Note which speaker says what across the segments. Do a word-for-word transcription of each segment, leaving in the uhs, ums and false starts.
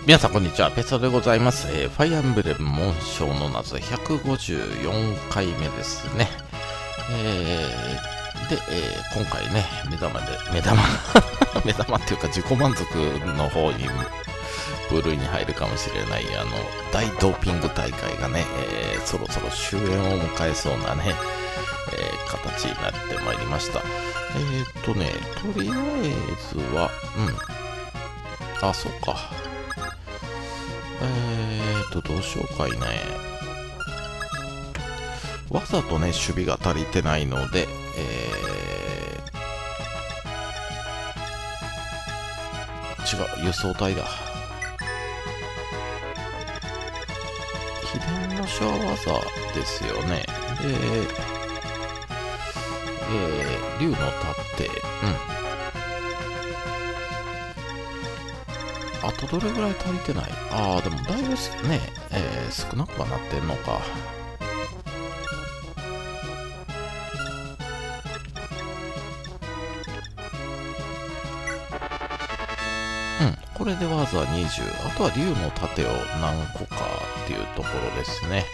Speaker 1: 皆さんこんにちは、ペソでございます。えー、ファイアンブレム紋章の謎ひゃくごじゅうよんかいめですね。えー、で、えー、今回ね、目玉で、目玉目玉っていうか自己満足の方に部類に入るかもしれない、あの、大ドーピング大会がね、えー、そろそろ終焉を迎えそうなね、えー、形になってまいりました。えーっとね、とりあえずは、うん、あ、そうか。えーと、どうしようかいね。わざとね、守備が足りてないので、えー、違う、輸送隊だ。秘伝の小技ですよね。で、えー、竜の盾、うん。あとどれぐらい足りてない？ああ、でもだいぶね、えー、少なくはなってんのか。うん、これで技にじゅう。あとは竜の盾を何個かっていうところですね。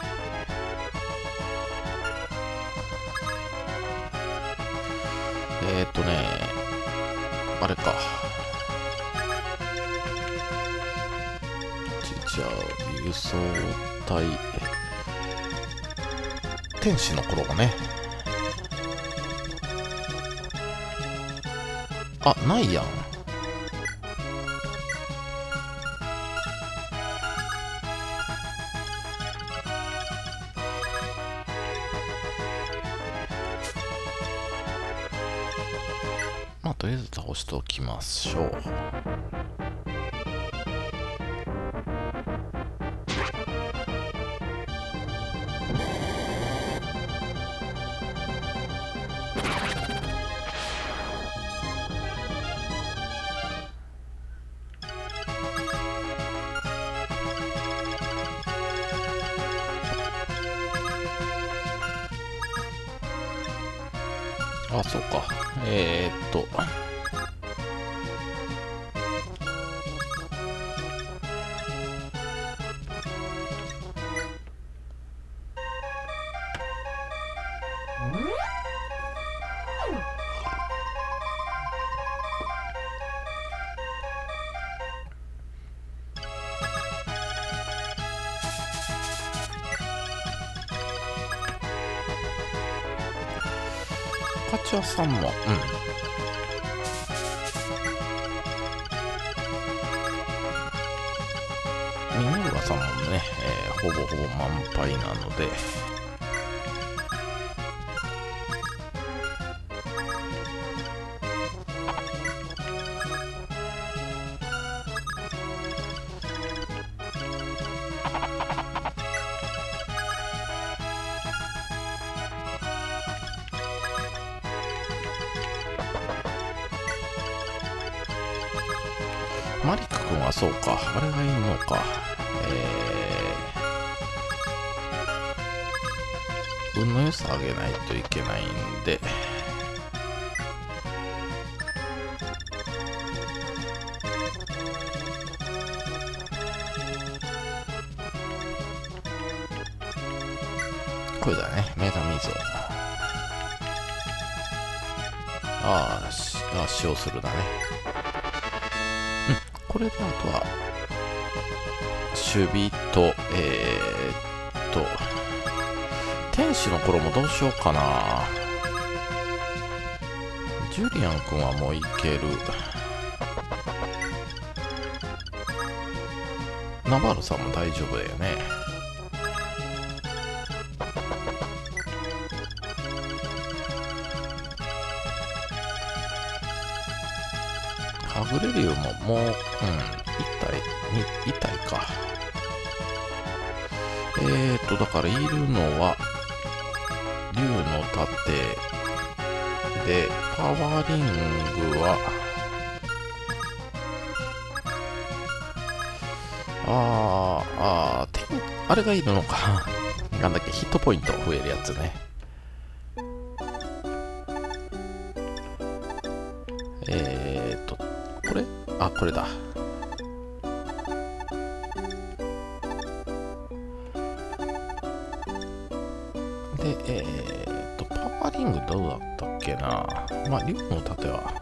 Speaker 1: えーっとね、あれか。じゃあ、輸送隊。天使の頃がね。あ、ないやん。まあ、とりあえず倒しておきましょう。あ、そうか。えー、っと。カチャさんも、うん。ミネルヴァさんもね、えー、ほぼほぼ満杯なので、マリック君はそうか、あれがいいのか。えー、運の良さ上げないといけないんで、これだね、メダミゾ。ああ、しあ使用するだね。うん、これであとは、守備と、えー、っと、天使の頃もどうしようかな。ジュリアン君はもういける。ナバールさんも大丈夫だよね。ハグレリウももう、うん、いったい、に、いったいか。えーと、だからいるのは、竜の盾で、パワーリングは、あー、あー、てあれがいるのか。なんだっけ、ヒットポイント増えるやつね。えーと、これあ、これだ。 リングどうだったっけな。まあ竜の盾は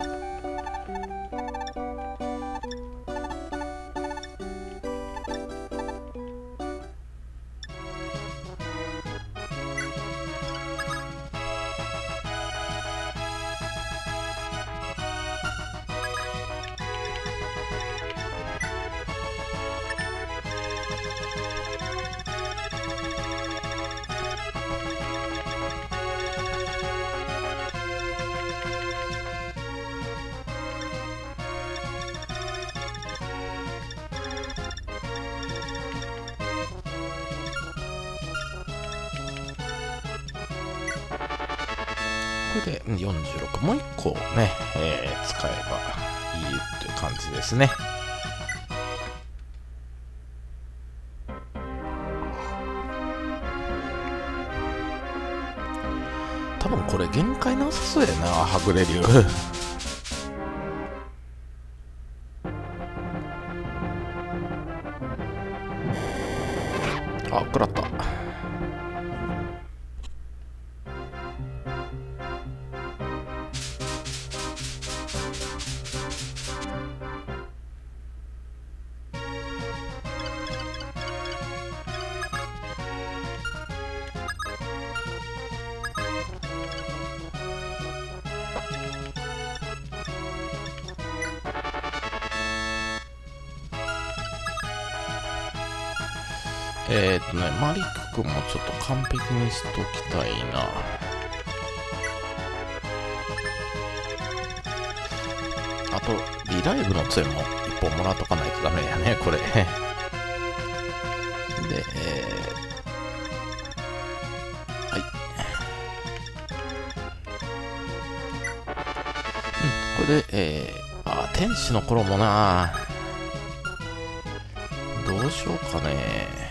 Speaker 1: これでよんじゅうろく、もういっこね、えー使えばいいっていう感じですね。多分これ限界なさそうやな、はぐれ竜。あ、食らった。えーっとね、マリック君もちょっと完璧にしときたいな。あと、リライブの杖も一本もらっとかないとダメやね、これ。で、えー、はい。うん、これで、えー、あ、天使の頃もな、どうしようかね。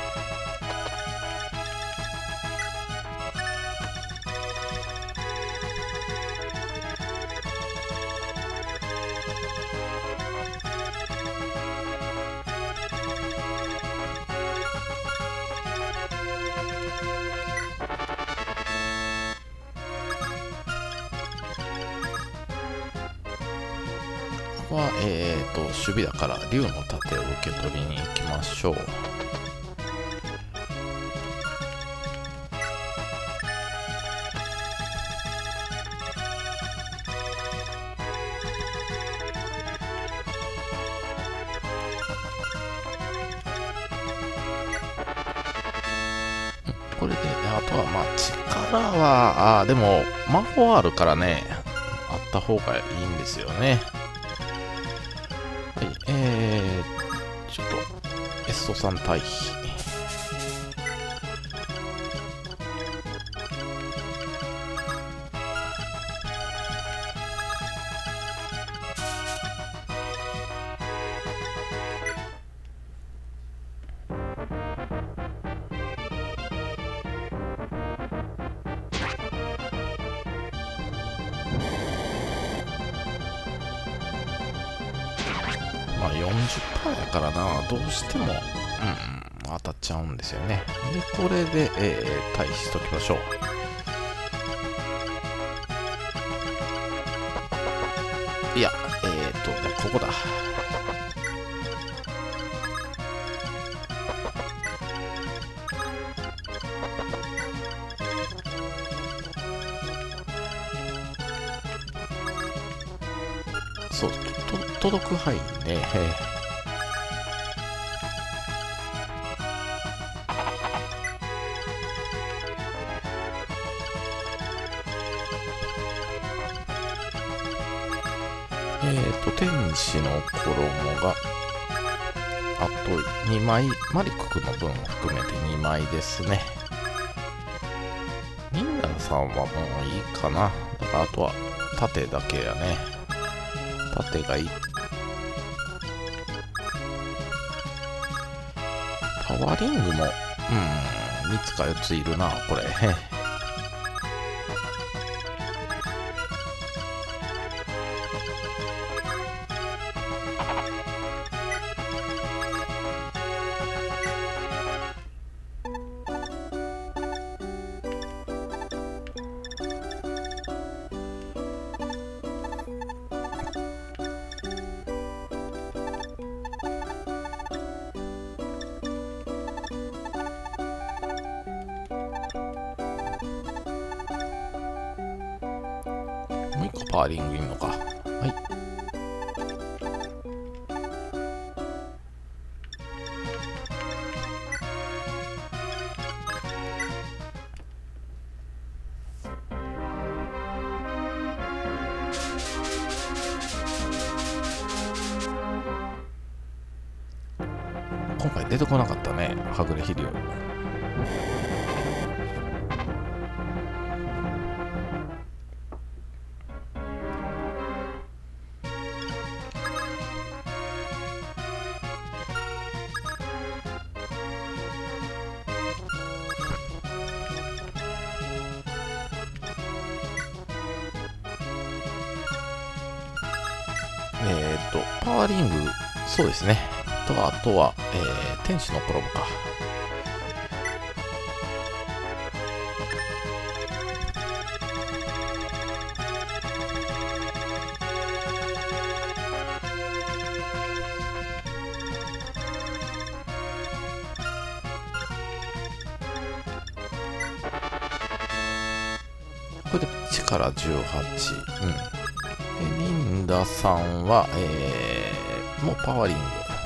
Speaker 1: ここは、えーと、守備だから竜の盾を受け取りに行きましょう。これで、あとはまあ力は、あーでも魔法あるからね、あった方がいいんですよね。はい、えー、ちょっとエストさん退避。まあ よんじゅっパーセント やからな、どうしても、うん、当たっちゃうんですよね。で、これで、えー、退避しときましょう。いや、えーと、ここだ。そう、と届く範囲ね。えーと、天使の衣が、あとにまい、マリック君の分を含めてにまいですね。ミンダさんはもういいかな。だからあとは盾だけやね。盾がいい。パワーリングも、うん、みっつかよっついるな、これ。 パーリングいいのか。はい。今回出てこなかったね、はぐれ肥料。えっと、パワーリング、そうですね。と、あとは、えー、天使の衣か。これで力じゅうはち。うん。で、リンダさんは、えー、もうパワーリング。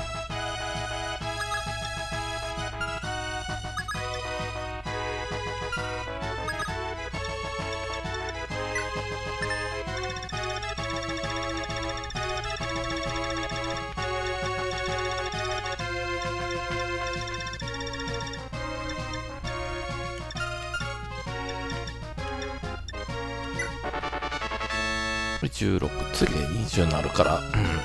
Speaker 1: じゅうろく、次でにじゅうになるから、うん、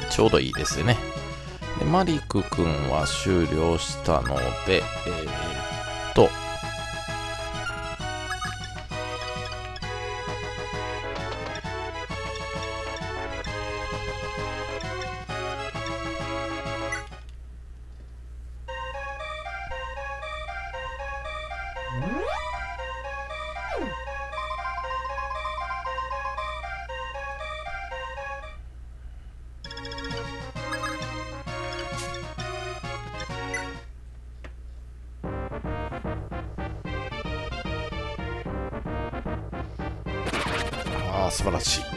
Speaker 1: ちょうどいいですね。でマリク君は終了したので、えー、っと、ああ、素晴らしい。うん。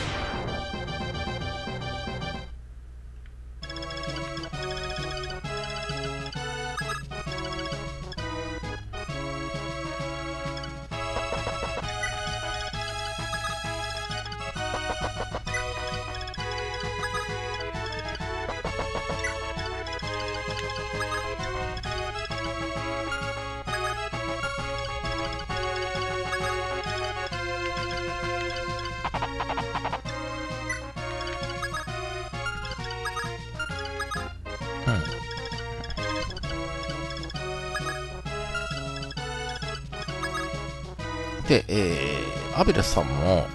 Speaker 1: で、えー、アベルさんも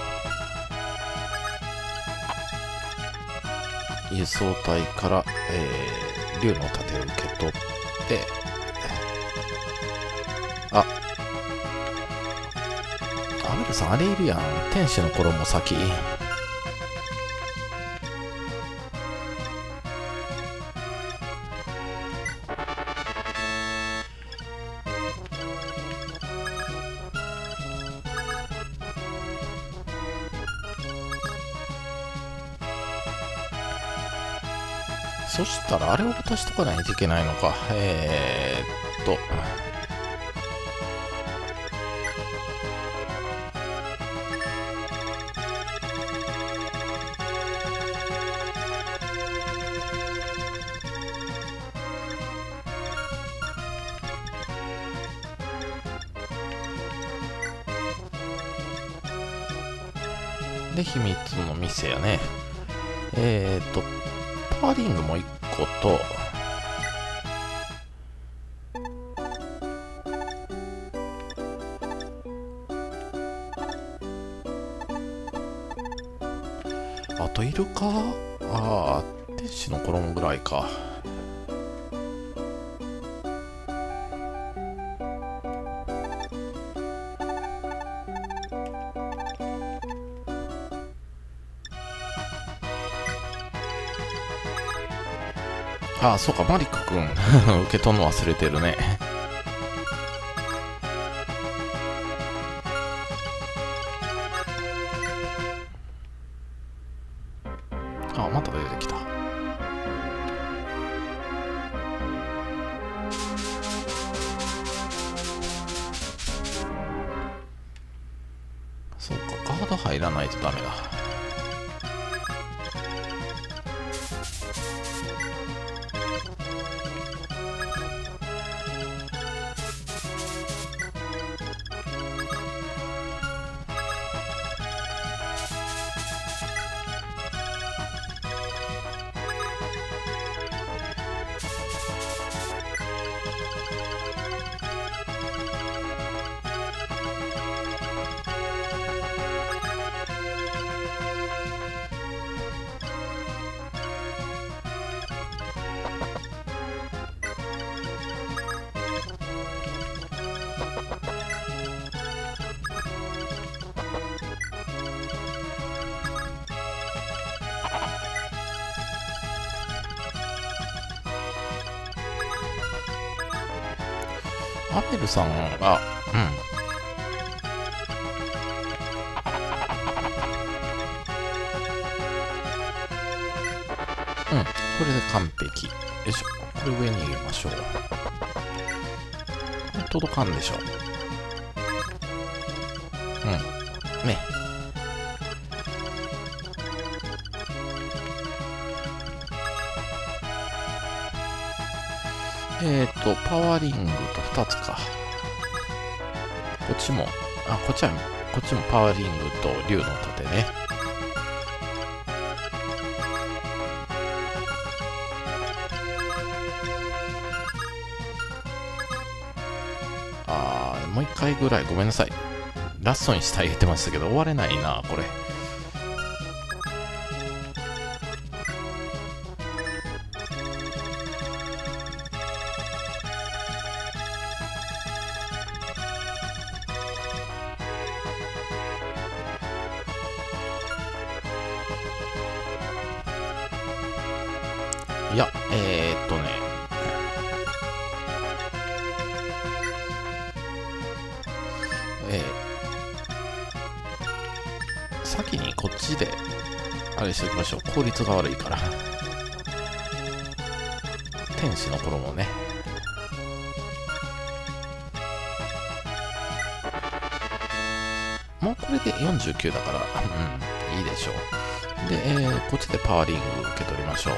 Speaker 1: 輸送隊から、えー、竜の盾を受け取って、あ、アベルさんあれいるやん、天使の衣先。そしたらあれを渡しとかないといけないのか。えー、っと。で、秘密の店やね。えー、っと、パワーリングもいっこと、あといるか。ああ、天使の衣ぐらいか。ああ、そうか、マリック君受け取るの忘れてるね。 入らないとダメだ。アペルさんが、うん。うん、これで完璧。よいしょ。これ上に入れましょう。届かんでしょ。うん。ね。えっと、パワーリングとふたつか。こっちも、あ、こっちは、こっちもパワーリングと竜の盾ね。あー、もう一回ぐらいごめんなさい。ラストにしてあげてましたけど、終われないな、これ。いや、えー、っとね。えー、先にこっちで、あれしておきましょう。効率が悪いから。天使の衣ね。もうこれでよんじゅうきゅうだから、うん、いいでしょう。で、えー、こっちでパワーリング受け取りましょう。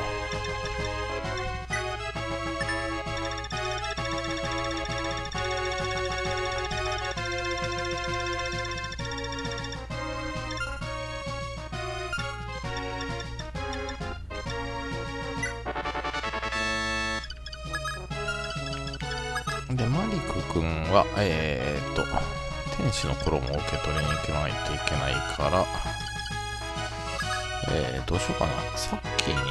Speaker 1: で、マリク君は、えーっと、天使の衣を受け取りに行かないといけないから、えー、どうしようかな。さっきに、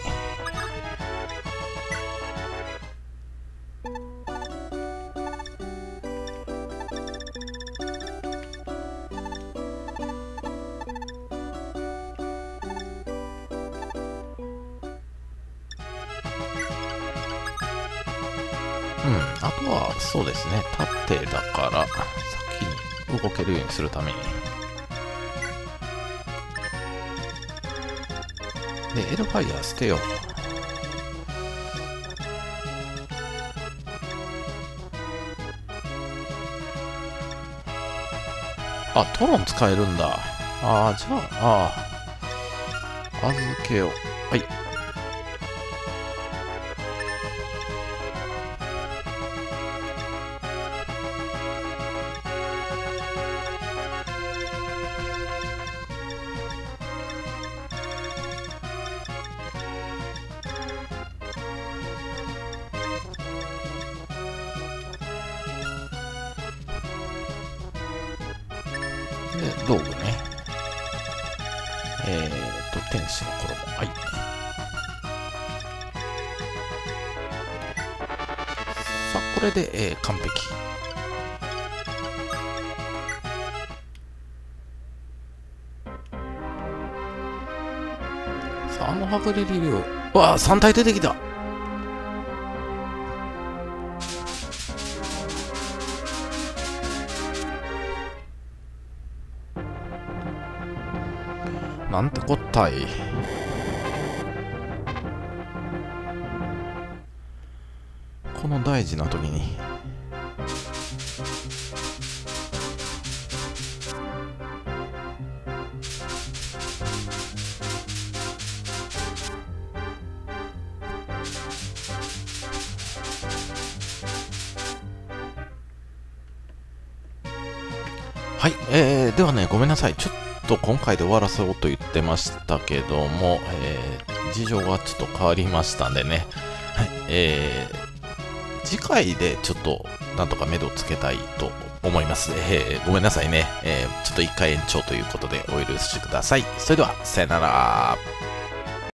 Speaker 1: うん、あとはそうですね、縦だから先に動けるようにするために。で、エルファイア捨てよう。あ、トロン使えるんだ。ああ、じゃあ、ああ、預けよう。はい。で、道具ね。えーっと、天使の衣。はい。さあ、これで、えー、完璧。さあ、あのはぐれリリュウ。うわあ、さん体出てきた。なんてこったい。この大事な時に。 えー、ではね、ごめんなさい。ちょっと今回で終わらせようと言ってましたけども、えー、事情がちょっと変わりましたんでね、はい、えー、次回でちょっとなんとか目処つけたいと思います。えー、ごめんなさいね、えー。ちょっと一回延長ということでお許しください。それでは、さよなら。